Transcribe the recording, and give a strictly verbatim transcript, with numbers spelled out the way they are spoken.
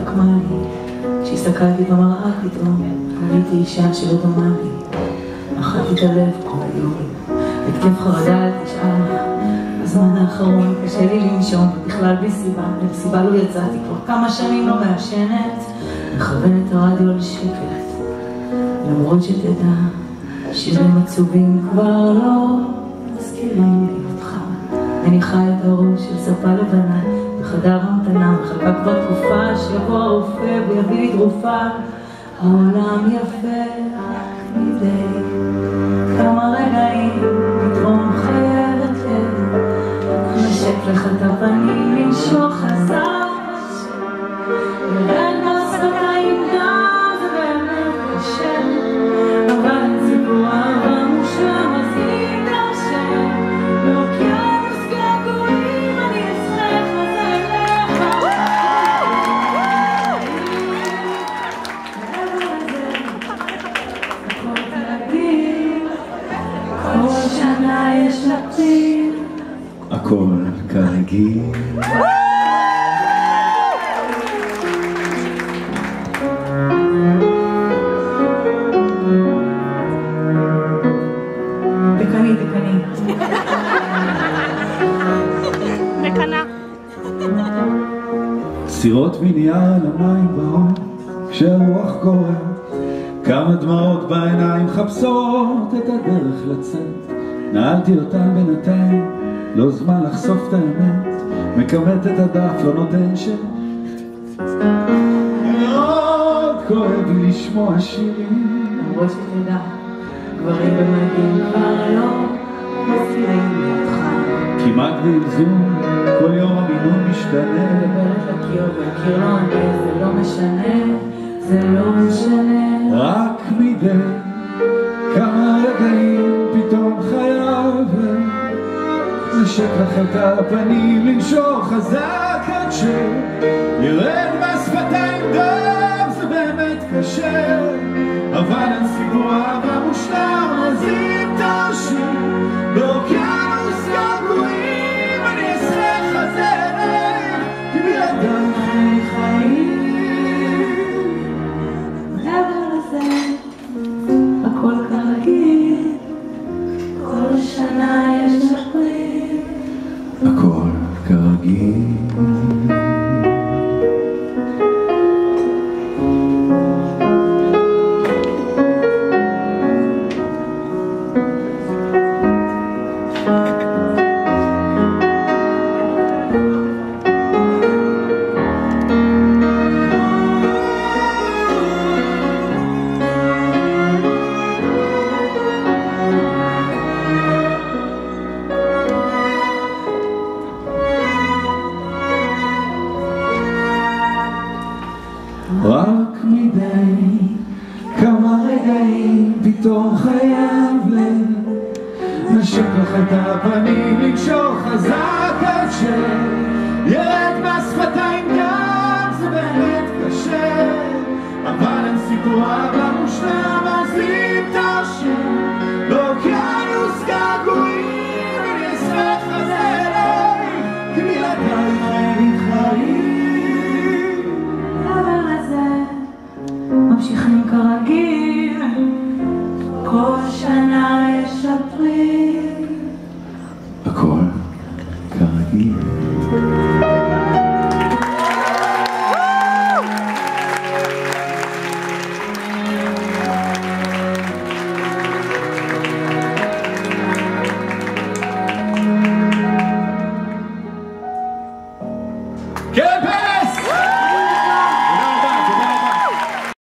נקמה לי, כשהסתכלתי במראה פתאום, ראיתי אישה שלא דומה לי. אכלתי את הלב כל יום, התקף חרדה על תשעה. בזמן האחרון קשה לי לנשום, ובכלל בלי סיבה, למסיבה לא יצאתי כבר כמה שנים לא מעשנת, מכוונת הרדיו על שקט, למרות שתדע, שירים עצובים כבר לא מזכירים לי אותך. אני חי את הראש של ספה לבנה, בחדר המתנה, מחכה כבר תקופה, שיבוא הרופא ויביא לי תרופה. העולם יפה רק מדי כמה רגעים, פתאום חייבת לב, נשק לך את הפנים, לנשוך חזק, ירד מהשפתיים גם, זה באמת קשה, אבל ציבור אהבה מושלם, אז להתרשם, באוקיינוס געגועים, אני אצטרך לזה אליך. מעבר לזה, הכל כרגיל, כל שנה יש לטיל, הכל כרגיל. דקני, דקני. מקנה. סירות מנייר על המים באות, כשהרוח קוראת, כמה דמעות בעיניים חפשות את הדרך לצאת. נעלתי אותם בינתיים, לא זמן לחשוף את האמת, מקמת את הדף, לא נותן ש... מאוד כואב לי לשמוע שירים, למרות שתדע, גברים במדים כבר לא מזכירים אותך. כמעט באלזום, כל יום המינון משתנה. מדברת לקיר והקיר לא עונה, זה לא משנה, זה לא משנה. רק מדי כמה רגעים פתאום חייב נשק לך את הפנים, לנשוך חזק עד שירד מהשפתיים דם, זה באמת קשה, אבל אין סיפור אהבה מושלם, אז אם תרשים באוקיינוס געגועים, אני אשמח חזר, כי בלעדייך אין חיים. מעבר לזה, הכל כרגיל, כל שנה יש אפריל, הכל כרגיל. רק מדי כמה רגעים פתאום חייב לב, נשק לך את הפנים, לנשוך חזק עד שירד מהשפתיים דם, זה באמת קשה, אבל אין סיפור אהבה מושלם, אז אם תרשים באוקיינוס געגועים, אני אשמח חזר אלייך, כי בלעדייך אין חיים. ממשיכים כרגיל, כל שנה יש אפריל, הכל כרגיל. כן,